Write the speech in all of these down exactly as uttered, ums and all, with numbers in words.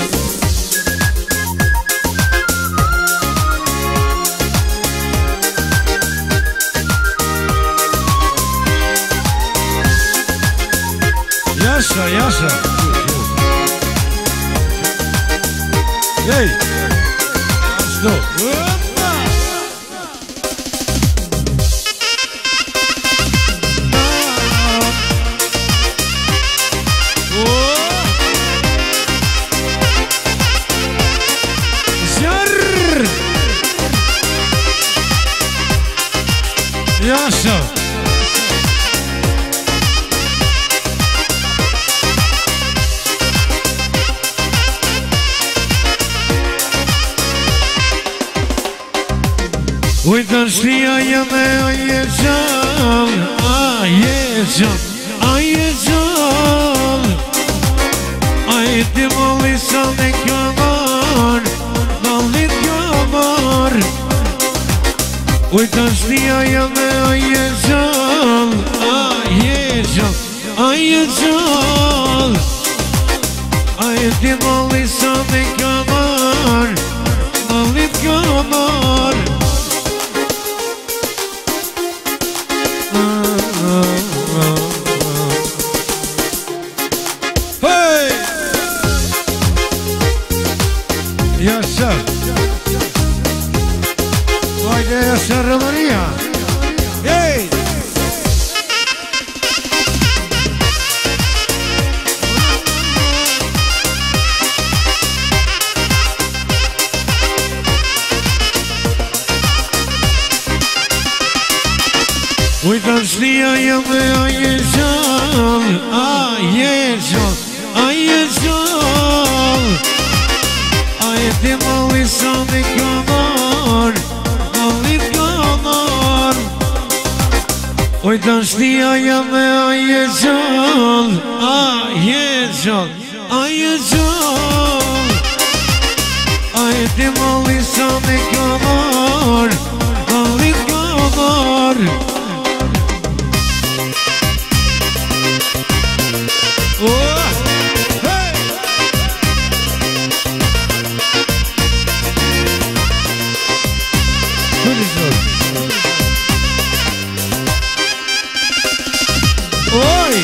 Yaşa yaşa. Hey. Stop. Yaşa. Uită știa e mea e jal, a e jal, a e jal. Ai te moli sa ne kamar, mali kamar. Uită știa e mea e jal, a e jal, a e jal. Ai te moli sa ne kamar, mali kamar. Yaşa. Haydi yaşa Romania. Hey. Uită știa e mea e jal, a e jal, a e jal. Ai te mali sa ne kamar, mali kamar. Uită știa e mea e jal, a e jal, a e jal. Ai te mali sa ne kamar, mali kamar. Oh! Oi!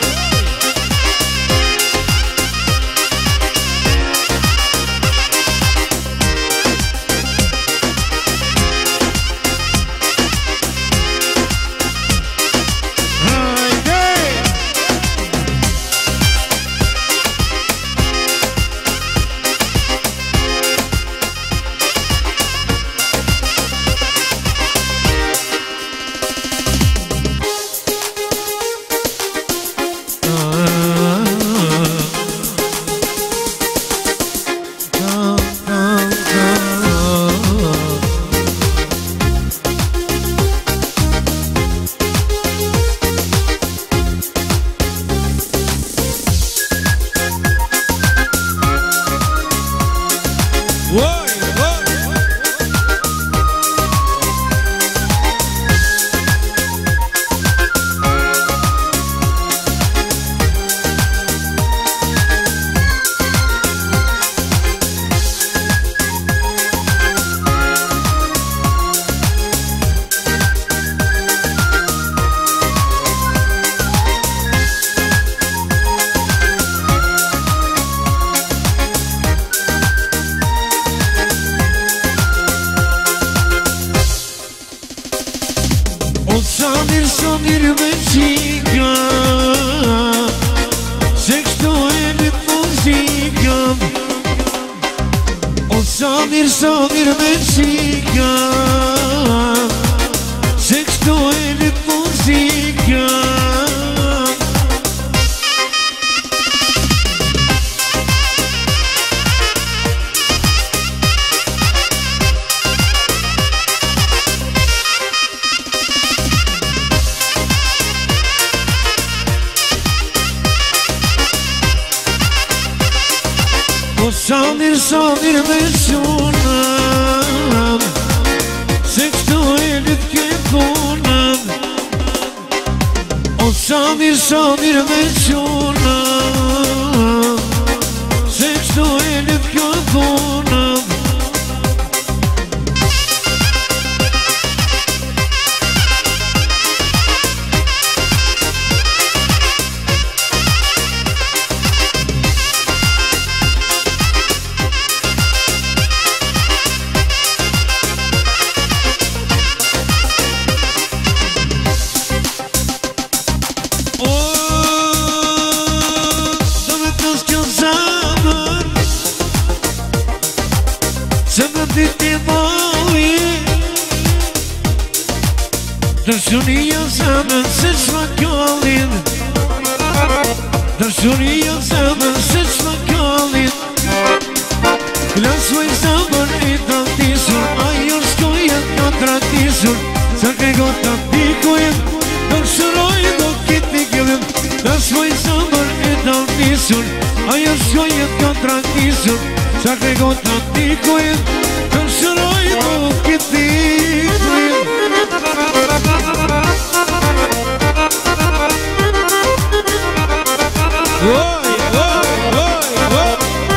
Sanir sanir muzika, sexto elit muzika. O sanir sanir muzika, sexto elit muzika. Sanir sanir me sunam, sexto elit ke punam. O sanir sanir me sunam, sexto kështu e lidh kjo dhuna. Dëshuria zemën se qma kallin, dëshuria zemën se qma kallin. Klasoj zemën e tantisur, ajo shkojet ka tratisur. Sa ke gota pikojen, dëshuroj do kiti gëllim. Klasoj zemën e tantisur, ajo shkojet ka tratisur. Sa ke gota pikojen, dëshuroj do kiti gëllim. Oj, oj, oj, oj.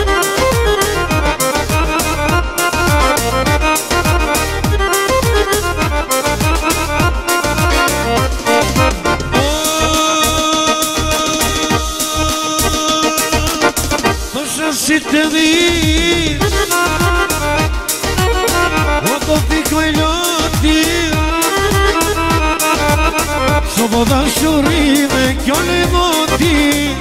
Pasha si të di, o do pikoj loti. So po dashurime kjo në moti,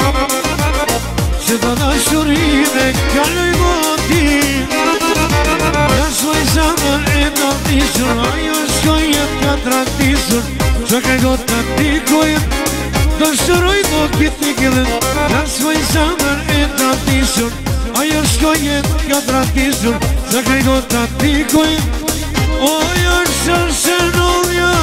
se po dashurime kjo në moti. Ja shoj zamër e traktisur, ajo shkojet ka traktisur. Qa ke gota tikojet, dëshuroj do kiti gëllën. Ja shoj zamër e traktisur, ajo shkojet ka traktisur. Qa ke gota tikojet, ojo shërse në dhja.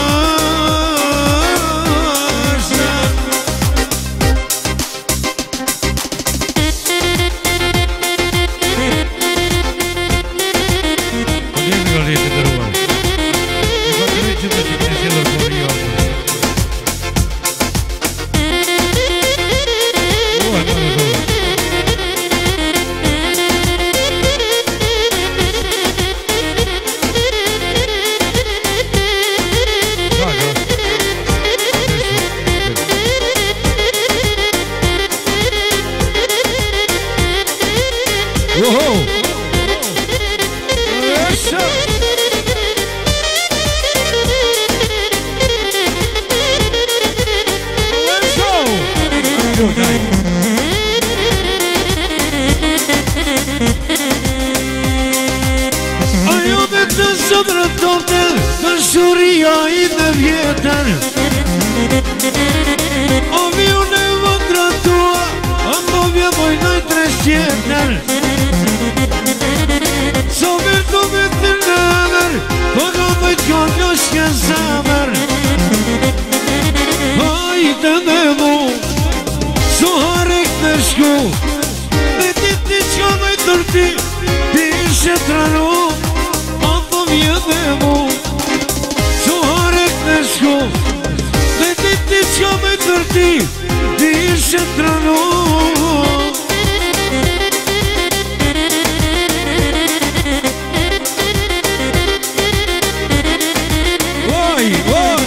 Dëshuria i me vjetër, o viu në vëndra tua, a më vjevoj në tres tjetër. So vërdu me të nëmër, po në më t'jo në shke zamër. Hajde me mu, so harek në shku, me dit një qka me tërti, ti ishe tranu, a po vjet me mu. Shko, dhe ti ti qka me tërti, ti ishe tranu. Oj, oj.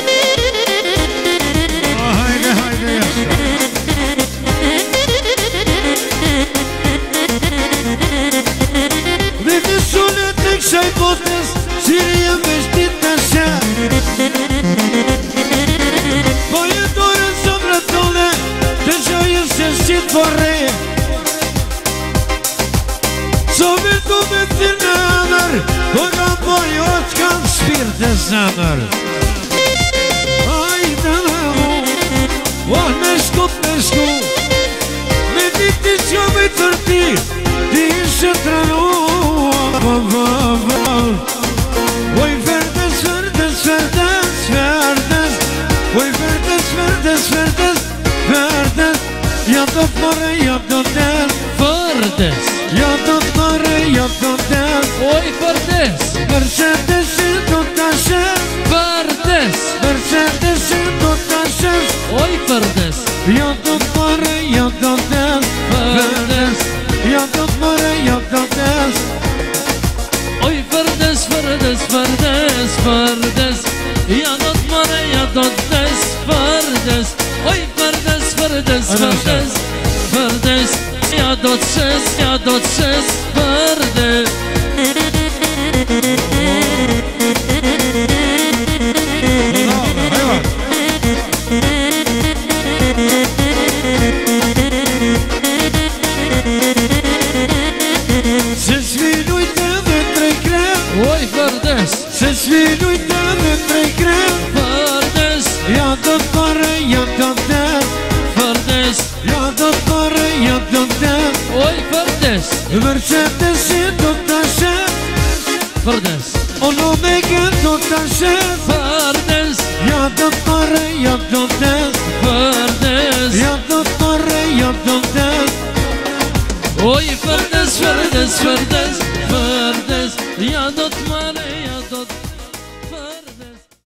Hajde, hajde, jasha. Dhe të sunet të kshaj botes, qiri e me shtit në shë. Po jetojën së mretone, të qajën se shqit vorre. So virtu me të nëmër, po ka pojo që kanë shpirë të zamër. Hajde me mu, oh me shkut me shku, me diti që me tërti, ti ishe tranu. Oj verdes, verdes, verdes, verdes, oj verdes, verdes, verdes, verdes. Ja do të more, ja do të verdes, ja do të more, ja do të oj verdes, Mercedes do të shes, verdes, Mercedes do të shes, oj verdes. Ja do të more, ja do të verdes, ja Fardes, ja dot mare, ja dot des Fardes, oj Fardes, Fardes, Fardes, Fardes, ja dot ses, ja dot ses Fardes. Se-ți vin uite de trei greu, Oj Fardes, se-ți vin uite de trei greu, Fardes, ia doctore, ia doctor, Fardes, ia doctore, ia doctor, oj Fardes, Mercedes e tot așa, Fardes, o lume că tot așa, Fardes, ia doctore, ia doctor, Fardes, ia doctore, ia doctor, oj Fardes, Fardes, Fardes, Fardes, ja dot mare, ja dot